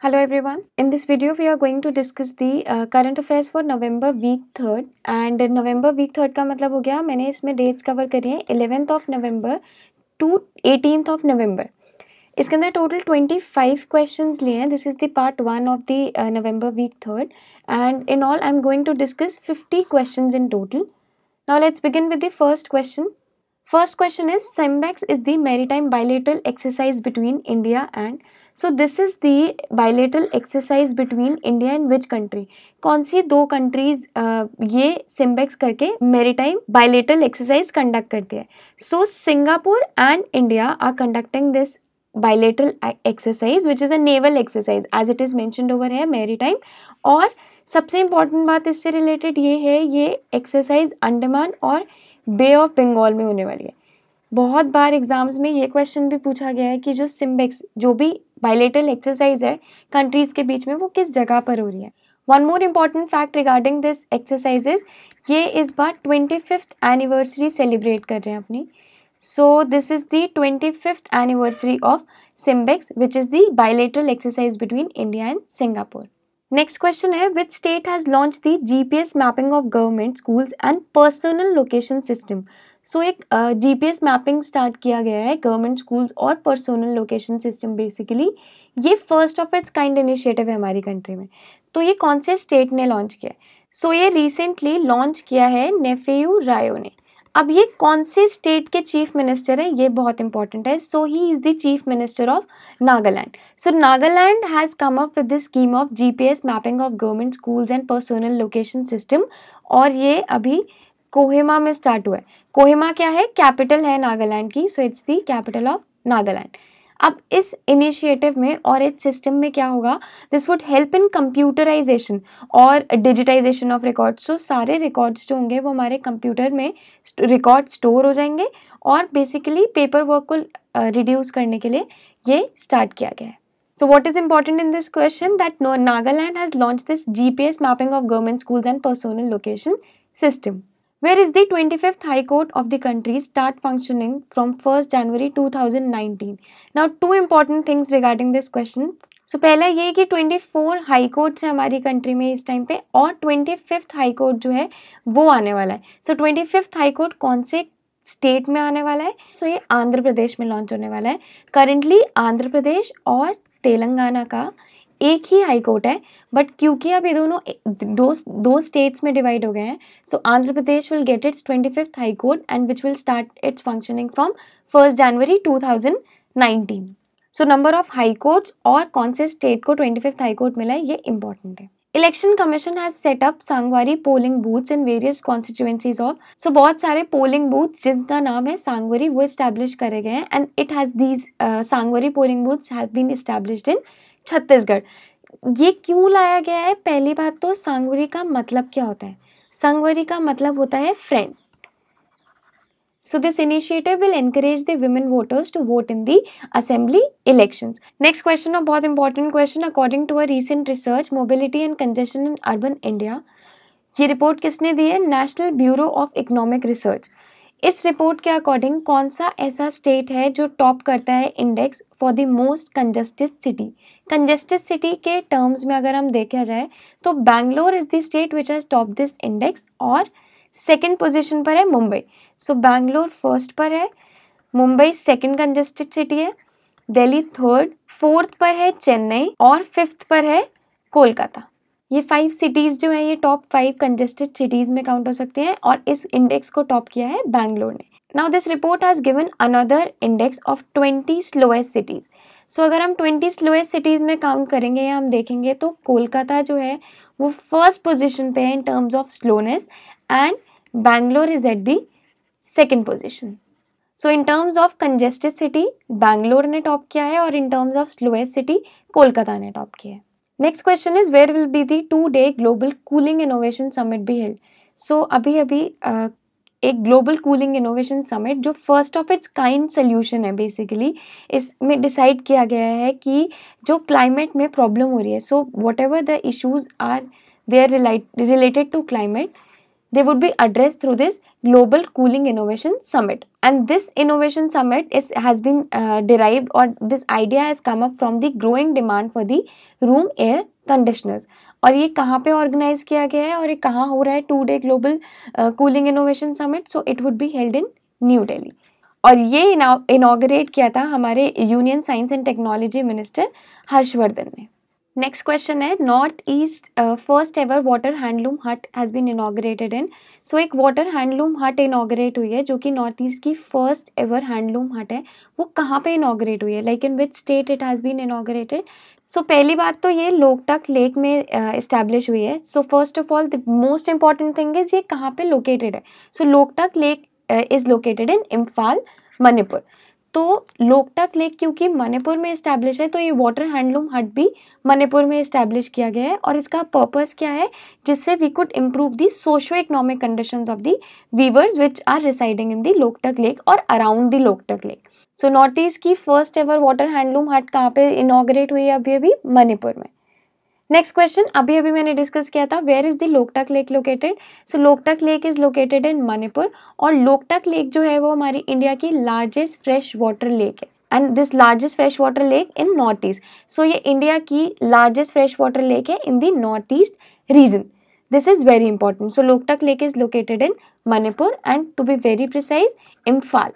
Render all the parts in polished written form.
Hello everyone. In this video, we are going to discuss the current affairs for November week 3rd and November week 3rd का मतलब हो गया मैंने इसमें dates cover करी हैं 11th of November to 18th of November. इसके अंदर टोटल 25 क्वेश्चंस लिए हैं. This is the part 1 of the November week 3rd and in all I am going to discuss 50 questions in total. Now let's begin with the first question. First question is SIMBEX is the maritime bilateral exercise between India and so this is the bilateral exercise between India and which country? कौन सी दो countries ये SIMBEX करके maritime bilateral exercise conduct करती है? So Singapore and India are conducting this bilateral exercise which is a naval exercise as it is mentioned over here maritime. और सबसे important बात इससे related ये है ये exercise अंडमान और बे ऑफ बंगाल में होने वाली है. बहुत बार एग्जाम्स में ये क्वेश्चन भी पूछा गया है कि जो सिम्बेक्स जो भी बायलेटरल एक्सरसाइज है कंट्रीज के बीच में वो किस जगह पर हो रही है. One more important fact regarding this exercises ये इस बार 25th एनिवर्सरी सेलिब्रेट कर रहे हैं अपनी. So this is the 25th anniversary of SIMBEX which is the bilateral exercise between India and Singapore. Next question है which state has launch the GPS mapping of government schools and personal location system. So एक GPS mapping start किया गया है government schools और personal location system. Basically ये first of its kind initiative है हमारी country में. तो ये कौन से स्टेट ने लॉन्च किया है? सो ये रिसेंटली लॉन्च किया है नेफेयू रायो ने. अब ये कौन से स्टेट के चीफ मिनिस्टर हैं ये बहुत इंपॉर्टेंट है. So he is the chief minister of Nagaland. So Nagaland has come up with this scheme of GPS mapping of government schools and personal location system और ये अभी कोहिमा में स्टार्ट हुआ है. कोहिमा क्या है? कैपिटल है नागालैंड की. So it's the capital of Nagaland. अब इस इनिशिएटिव में और इस सिस्टम में क्या होगा? This would help in computerization और डिजिटाइजेशन ऑफ रिकॉर्ड्स. तो सारे रिकॉर्ड्स जो होंगे वो हमारे कंप्यूटर में रिकॉर्ड स्टोर हो जाएंगे और बेसिकली पेपर वर्क को रिड्यूस करने के लिए ये स्टार्ट किया गया है. So what is important in this question that Nagaland has launched this GPS mapping of government schools and personal location system. Where is the 25th High Court of the country start functioning from 1st January 2019? Now two important things regarding this question. So पहला ये कि 24 high courts है हमारी country में इस time पे और 25th high court जो है वो आने वाला है. So 25th हाई कोर्ट कौन से स्टेट में आने वाला है? सो ये आंध्र प्रदेश में लॉन्च होने वाला है. करंटली आंध्र प्रदेश और तेलंगाना का एक ही हाई कोर्ट है बट क्योंकि अब ये दोनों दो स्टेट्स में डिवाइड हो गए हैं so Andhra Pradesh will get its 25th high court and which will start its functioning from 1st January 2019. So number of high courts और कौन से स्टेट को 25th हाई कोर्ट मिला है ये इंपॉर्टेंट है. Election commission has set up Sangwari polling booths in various constituencies of. So बहुत सारे पोलिंग बूथ जिनका नाम है सांगवारी वो इस्टेब्लिश करे गए हैं and it has these Sangwari polling booths have been established in Chhattisgarh. ये क्यों लाया गया है? पहली बात तो सांगवारी का मतलब क्या होता है? सांगवारी का मतलब होता है friend. So this initiative will encourage the women voters to vote in the assembly elections. Next question, a बहुत important question. According to a recent research, mobility and congestion in urban India. ये report किसने दी है? National bureau of economic research. इस report के according कौन सा ऐसा स्टेट है जो टॉप करता है index for the most congested city? Congested city के टर्म्स में अगर हम देखा जाए तो Bangalore is the state which has top this index और सेकेंड पोजीशन पर है मुंबई. सो बैंगलोर फर्स्ट पर है, मुंबई सेकेंड कंजेस्टेड सिटी है, दिल्ली थर्ड, फोर्थ पर है चेन्नई और फिफ्थ पर है कोलकाता. ये 5 सिटीज़ जो है ये टॉप 5 कंजेस्टेड सिटीज़ में काउंट हो सकती हैं और इस इंडेक्स को टॉप किया है बैंगलोर ने. Now this report has given another index of 20 slowest cities. So अगर हम 20 स्लोएस्ट सिटीज़ में काउंट करेंगे या हम देखेंगे तो कोलकाता जो है वो फर्स्ट पोजिशन पे है in terms of slowness and Bangalore is at the second position. So in terms of congested city Bangalore ने टॉप किया है और in terms of slowest city Kolkata ने टॉप किया है. Next question is where will be the 2-day global cooling innovation summit be held. So अभी एक global cooling innovation summit जो first of its kind solution है बेसिकली इसमें decide किया गया है कि जो क्लाइमेट में प्रॉब्लम हो रही है so whatever the issues are they are related to climate they would be addressed through this Global Cooling Innovation Summit. And this Innovation Summit has been derived, or this idea has come up from the growing demand for the room air conditioners. और ये कहाँ पे organise किया गया है और ये कहाँ हो रहा है 2-day global cooling innovation summit? So it would be held in new Delhi, और ये इनॉग्रेट किया था हमारे union science and technology minister Harshvardhan ने. नेक्स्ट क्वेश्चन है, north east first ever water handloom hut has been inaugurated in. So एक water handloom hut inaugurate हुई है जो कि नॉर्थ ईस्ट की फर्स्ट एवर हैंडलूम हट है. वो कहाँ पे इनॉग्रेट हुई है, like in which state it has been inaugurated? So पहली बात तो ये लोकटक लेक में इस्टेब्लिश हुई है. So first of all the most important thing is ये कहाँ पे लोकेटेड है. So Loktak lake is located in Imphal, Manipur. तो लोकटक लेक क्योंकि मणिपुर में इस्टेब्लिश है, तो ये वाटर हैंडलूम हट भी मणिपुर में इस्टेब्लिश किया गया है. और इसका पर्पस क्या है, जिससे we could improve the socio economic conditions of the weavers which are residing in the Loktak lake और around the Loktak lake. So north east की first ever water handloom hut कहाँ पे इनॉग्रेट हुई है? अभी मणिपुर में. नेक्स्ट क्वेश्चन, अभी मैंने डिस्कस किया था, where is the Loktak lake located? So Loktak lake is located in Manipur. और लोकटक लेक जो है वो हमारी इंडिया की लार्जेस्ट फ्रेश वाटर लेक है, and this largest fresh water lake in north east. So ये इंडिया की लार्जेस्ट फ्रेश वाटर लेक है in the north east region. This is very important. So Loktak lake is located in Manipur and to be very precise Imphal,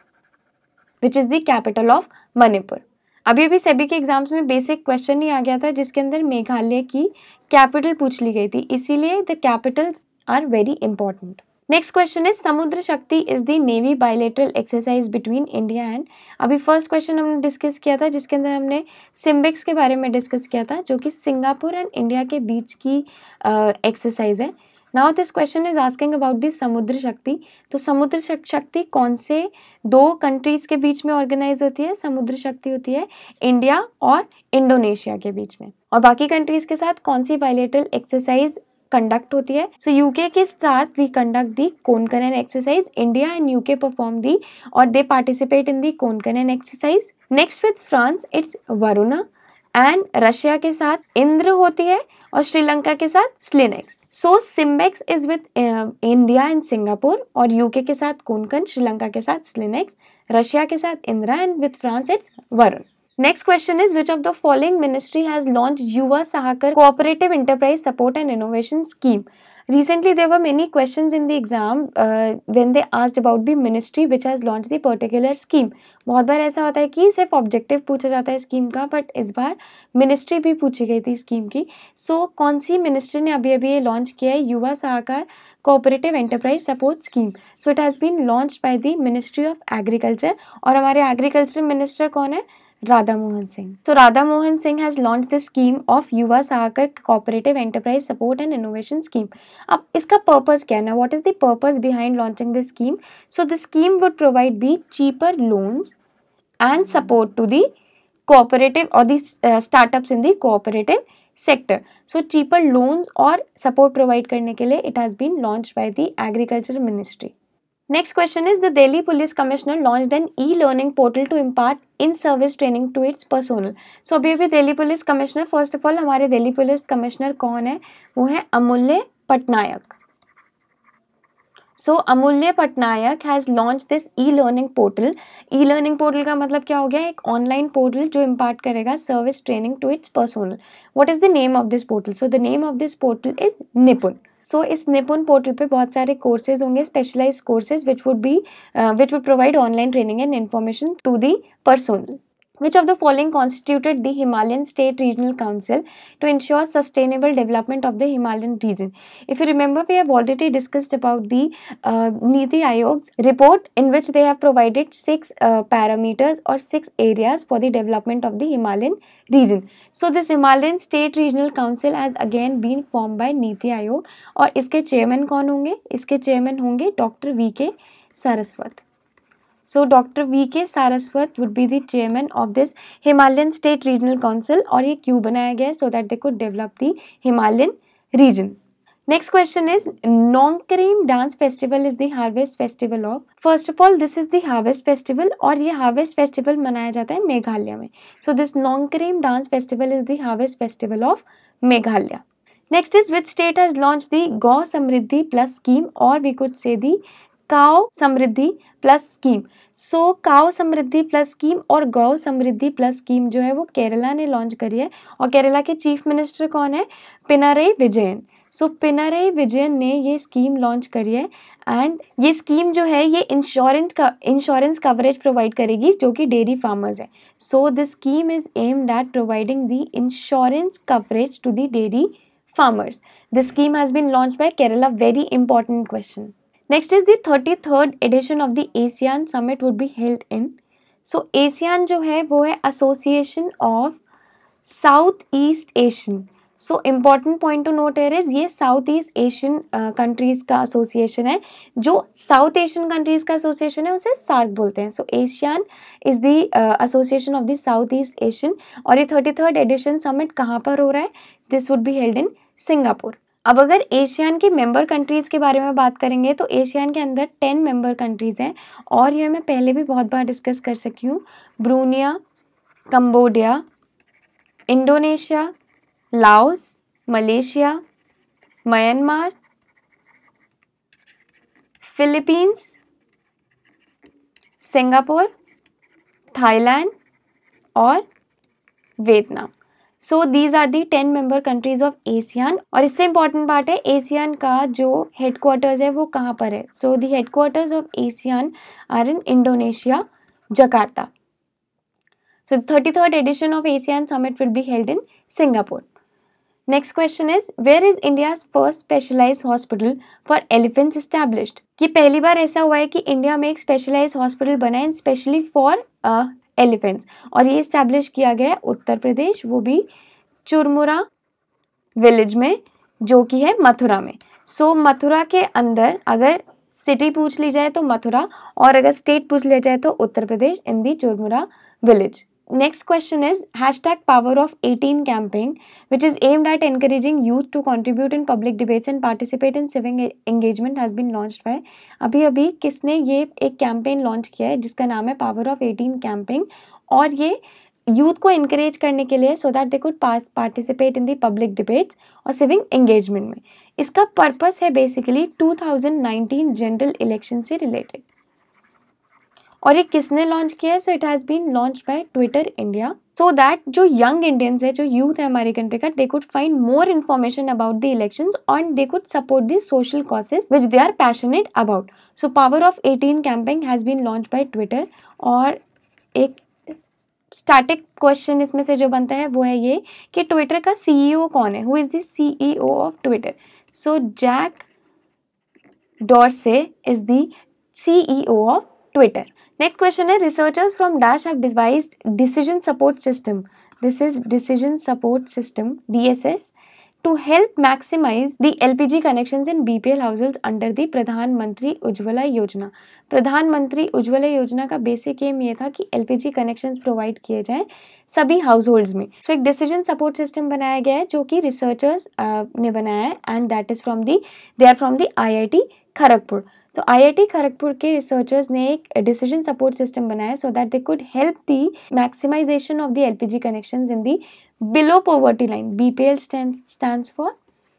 which is the capital of Manipur. अभी सभी के exams में basic question ही आ गया था जिसके अंदर मेघालय की कैपिटल पूछ ली गई थी, इसीलिए the capitals are very important. Next question is, Samudra Shakti is the navy bilateral exercise between India and. अभी फर्स्ट क्वेश्चन हमने डिस्कस किया था जिसके अंदर हमने सिम्बिक्स के बारे में डिस्कस किया था, जो कि सिंगापुर एंड इंडिया के बीच की एक्सरसाइज है. Now this question is asking about this Samudra Shakti. तो समुद्र शक्ति कौन से 2 कंट्रीज के बीच में ऑर्गेनाइज होती है? समुद्र शक्ति होती है इंडिया और इंडोनेशिया के बीच में. और बाकी कंट्रीज के साथ कौन सी बायलैटरल एक्सरसाइज कंडक्ट होती है? सो यूके के साथ we conduct the Konkan exercise. India and UK perform the और they participate in the Konkan exercise. Next with France it's Varuna, and Russia के साथ इंद्र होती है और श्रीलंका के साथ SLINEX. So SIMBEX is with India and Singapore, और यूके के साथ कोनकन, श्रीलंका के साथ स्लिनेक्स, रशिया के साथ Indra, and with France it's Varun. Next question is, which of the following ministry has launched Yuva Sahakar Cooperative Enterprise Support and Innovation Scheme? Recently, there were many questions in the exam when they asked about the ministry which has launched the particular scheme. बहुत बार ऐसा होता है कि सिर्फ objective पूछा जाता है scheme का, बट इस बार मिनिस्ट्री भी पूछी गई थी स्कीम की. सो कौन सी मिनिस्ट्री ने अभी ये लॉन्च किया है? Yuva Sahakar cooperative enterprise support scheme. So it has been launched by the ministry of agriculture. और हमारे एग्रीकल्चर मिनिस्टर कौन है? Radha Mohan Singh. So Radha Mohan Singh has launched the scheme of Yuva Sahakar Cooperative Enterprise Support and Innovation Scheme. अब इसका purpose क्या है ना? What is the purpose behind launching this scheme? So the scheme would provide the cheaper loans and support to the cooperative or the startups in the cooperative sector. So cheaper loans और support provide करने के लिए it has been launched by the Agriculture Ministry. Next question is, the Delhi Police Commissioner launched an e-learning portal to impart in-service training to its personnel. So अभी Delhi police commissioner, first of all हमारे Delhi police commissioner कौन है? वो है अमूल्य Patnaik. So Amulya Patnaik has launch this e-learning portal. E-learning portal का मतलब क्या हो गया? एक ऑनलाइन पोर्टल जो इम्पार्ट करेगा service training to its personnel. What is the name of this portal? So the name of this portal is Nipun. So इस निपुण पोर्टल पे बहुत सारे कोर्सेज होंगे, specialise courses which would provide online training and information to the personnel. Which of the following constituted the Himalayan State Regional Council to ensure sustainable development of the Himalayan region? If you remember, we have already discussed about the Niti Aayog's report, in which they have provided 6 parameters or 6 areas for the development of the Himalayan region. So this Himalayan State Regional Council has again been formed by Niti Aayog. और इसके chairman कौन होंगे? इसके chairman होंगे doctor V.K. Saraswat. So Dr. V.K. Saraswat would be the chairman of this Himalayan State Regional Council. और ये क्यों बनाया गया है? So that they could develop the Himalayan region. Next question is, Nongkarim Dance Festival is the harvest festival of. First of all, this is the harvest festival और ये harvest festival मनाया जाता है मेघालय में. So this Nongkarim Dance Festival is the harvest festival of Meghalaya. Next is which state has launched the Gau Samriddhi Plus scheme, or we could say the Cow Samriddhi Plus scheme. So Cow Samriddhi Plus scheme और गौ समृद्धि plus scheme जो है वो केरला ने launch करी है, और केरला के चीफ मिनिस्टर कौन है? पिनारई विजयन. सो पिनारई विजयन ने ये स्कीम लॉन्च करी है, एंड ये स्कीम जो है ये इंश्योरेंस कवरेज प्रोवाइड करेगी जो कि डेयरी फार्मर्स है. So this scheme is aimed at providing the insurance coverage to the dairy farmers. This scheme has been launched by Kerala. Very important question. Next is the 33rd edition of the ASEAN Summit would be held in. So ASEAN जो है वो है Association of South East Asian. So important point to note here is ये South East Asian countries का association है. जो South Asian countries का association है उसे SAARC बोलते हैं. So ASEAN is the association of the South East Asian. और ये 33rd edition summit कहाँ पर हो रहा है? This would be held in Singapore. अब अगर एशियान की मेंबर कंट्रीज़ के बारे में बात करेंगे तो एशियान के अंदर 10 मेंबर कंट्रीज़ हैं, और ये मैं पहले भी बहुत बार डिस्कस कर सकी हूँ. Brunei, Cambodia, Indonesia, Laos, Malaysia, Myanmar, Philippines, Singapore, Thailand और Vietnam. So these are the 10 member countries of ASEAN. और इससे इंपॉर्टेंट पार्ट है एशियान का जो हेडक्वार्टर्स है वो कहाँ पर है. So the headquarters of ASEAN are in Indonesia, Jakarta. So the 33rd edition of ASEAN Summit will be held in Singapore. Next question is, where is India's first specialized hospital for elephants established? कि पहली बार ऐसा हुआ है कि India में एक specialised hospital बना है स्पेशली फॉर एलिफेंट्स, और ये इस्टेब्लिश किया गया है उत्तर प्रदेश, वो भी चुरमुरा विलेज में जो कि है मथुरा में. सो मथुरा के अंदर अगर सिटी पूछ ली जाए तो मथुरा, और अगर स्टेट पूछ लिया जाए तो Uttar Pradesh in the Churmura village. Next question is #Power of 18 campaign, which is aimed at encouraging youth to contribute in public debates and participate in civic engagement has been launched by. अभी किसने ये एक कैंपेन लॉन्च किया है जिसका नाम है power of 18 campaign, और ये यूथ को इनकरेज करने के लिए so that they could participate in the public debates और सिविक एंगेजमेंट में. इसका पर्पस है बेसिकली 2019 जनरल इलेक्शन से रिलेटेड. और ये किसने लॉन्च किया है? So it has been launch by Twitter India, so that जो यंग इंडियंस है, जो यूथ है हमारी कंट्री का, they could find more information about the elections and they could support the social causes which they are passionate about. So power of 18 campaign has been launch by Twitter. और एक static question इसमें से जो बनता है वो है ये कि ट्विटर का CEO कौन है? Who is the CEO of Twitter? So Jack Dorsey is the CEO of Twitter. Next question है, researchers from Dash have devised decision support system. This is decision support system DSS to help maximize the LPG connections in BPL households under the प्रधानमंत्री उज्ज्वला योजना. प्रधानमंत्री उज्ज्वला योजना का basic M ये था कि LPG connections provide किए जाएं सभी हाउस में. सो एक डिसीजन सपोर्ट सिस्टम बनाया गया है जो कि रिसर्चर्स ने बनाया है, and that is they are from the IIT Kharagpur. तो IIT खड़गपुर के रिसर्चर्स ने एक डिसीजन सपोर्ट सिस्टम बनाया so that they could help the maximisation of the LPG connections in the below poverty line. BPL stands for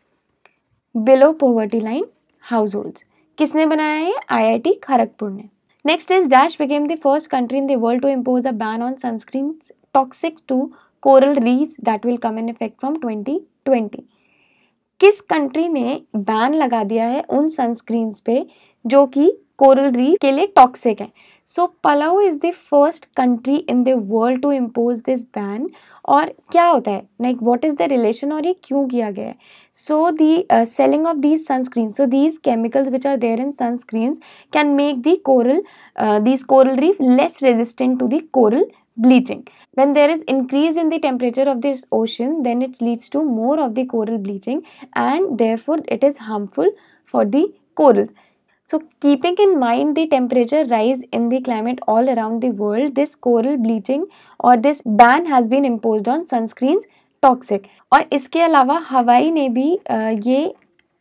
below poverty line households. किसने बनाया है? IIT Kharagpur ने. Next is dash became the first country in the world to impose a ban on sunscreen toxic to coral reefs that will come in effect from 2020. किस country ने ban लगा दिया है उन सनस्क्रीन्स पे जो कि कोरल रीफ के लिए टॉक्सिक है? So Palau is the first country in the world to impose this ban. और क्या होता है, like what is the relation, और ये क्यों किया गया है? So the selling of these sunscreen, so these chemicals which are there in sunscreens can make the these coral reef less resistant to the coral bleaching. When there is increase in the temperature of this ocean, then it leads to more of the coral bleaching, and therefore it is harmful for the corals. So keeping in mind the temperature rise in the climate all around the world, this coral bleaching or this ban has been imposed on sunscreens toxic. और इसके अलावा हवाई ने भी ये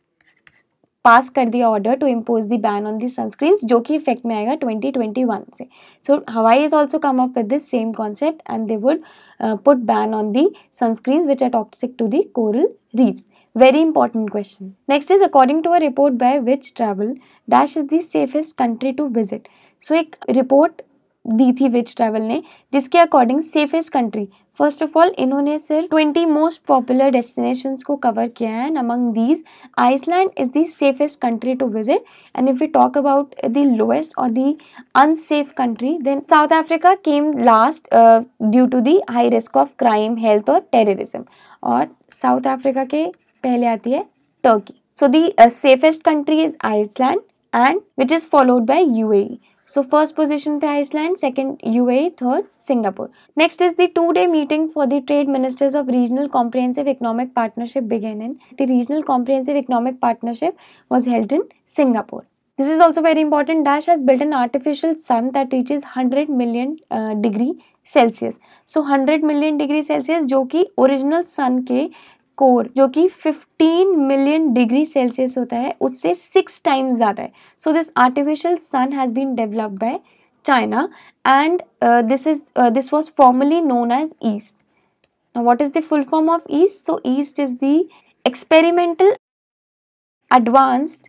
पास कर दिया order to impose the ban on the sunscreens, जो कि इफेक्ट में आएगा 2021 से. So Hawaii is also come up with this same concept and they would put ban on the sunscreens which are toxic to the coral reefs. Very important question. Next is according to a report by which travel dash is the safest country to visit. So एक report दी थी which travel ने जिसके according safest country, first of all इन्होंने सिर्फ 20 most popular destinations को cover किया है and among these Iceland is the safest country to visit and if we talk about the lowest और the unsafe country then South Africa came last due to the high risk of crime, health और terrorism, और South Africa के पहले आती है Turkey. So the safest country is Iceland and which is followed by UAE. So first position पे Iceland, second UAE, third Singapore. Next is the 2-day meeting for the trade ministers of Regional Comprehensive Economic Partnership began in. The Regional Comprehensive Economic Partnership was held in Singapore. This is also very important. Dash has built an artificial sun that reaches 100 million degree Celsius. So 100 million degree Celsius जो कि original sun के core जो कि 15 million degree Celsius होता है उससे 6 times ज़्यादा है. So this artificial sun has been developed by China and this was formally known as EAST. Now what is the full form of EAST? So EAST is the experimental advanced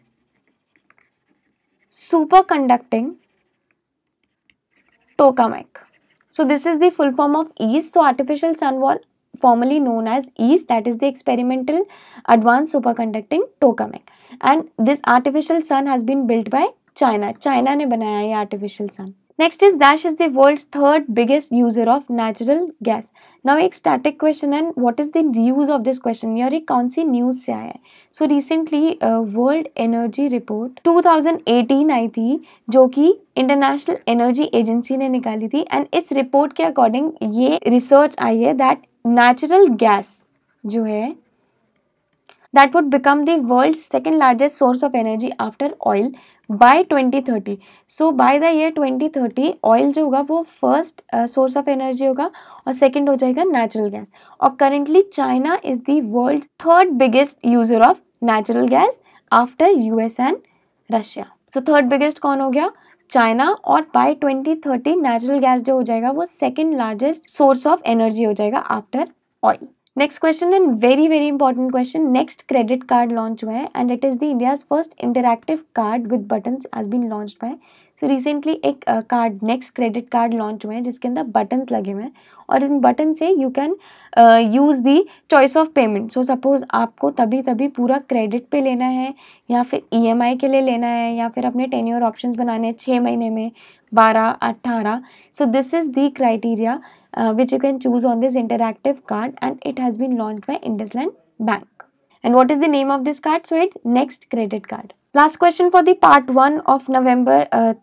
super conducting tokamak. So this is the full form of EAST. So artificial sun was formerly known as EAST, that is the experimental advanced superconducting tokamak, and this artificial sun has been built by China. China ने बनाया ये artificial sun. Next is Dash is the world's third biggest user of natural gas. Now एक static question and what is the use of this question? ये कौन सी news से आया है? So recently World Energy Report 2018 आई थी जो कि international energy agency ने निकाली थी एंड इस रिपोर्ट के अकॉर्डिंग ये रिसर्च आई है दैट नेचुरल गैस जो है that would become the world second largest source of energy after oil by 2030. So by the year 2030 oil जो होगा वो फर्स्ट सोर्स ऑफ एनर्जी होगा और सेकेंड हो जाएगा नेचुरल गैस. और currently China is the world third biggest user of natural gas after US and Russia. So third biggest कौन हो गया? चाइना. और बाय 2030 नेचुरल गैस जो हो जाएगा वो second largest source of energy हो जाएगा after oil. Next question and very very important question. Next credit card launch हुआ है and it is the India's first interactive card with buttons has been launched by. So recently एक card next credit card launch हुए हैं जिसके अंदर buttons लगे हुए हैं और इन बटन से you can use the choice of payment. So suppose आपको तभी पूरा क्रेडिट पे लेना है या फिर EMI के लिए लेना है या फिर अपने टेन्योर ऑप्शंस बनाने हैं 6 महीने में, 12, 18. So this is the criteria which you can choose on this interactive card and it has been launched by IndusInd Bank. And what is the name of this card? So it's Next Credit Card. Last question for the part 1 of November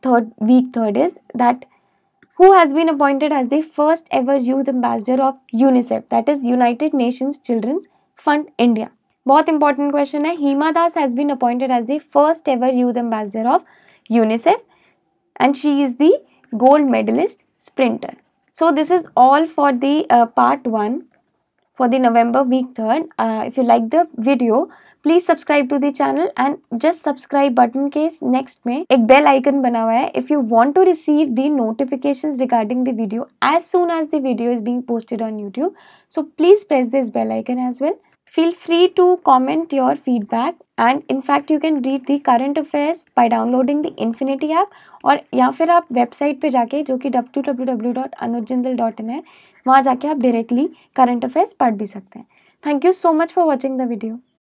week 3 is that who has been appointed as the first ever youth ambassador of UNICEF, that is United Nations Children's Fund India. बहुत important question है. Hima Das has been appointed as the first ever youth ambassador of UNICEF and she is the gold medalist sprinter. So this is all for the part 1 for the November week 3rd. If you like the video, please subscribe to the channel and just subscribe button के next में एक bell icon बना हुआ है. If you want to receive the notifications regarding the video as soon as the video is being posted on YouTube, so please press this bell icon as well. Feel free to comment your feedback and in fact you can read the current affairs by downloading the Infinity app और या फिर आप website पे जाके जो कि www.anujjindal.in है वहाँ जाके आप डायरेक्टली करंट अफेयर्स पढ़ भी सकते हैं. Thank you so much for watching the video.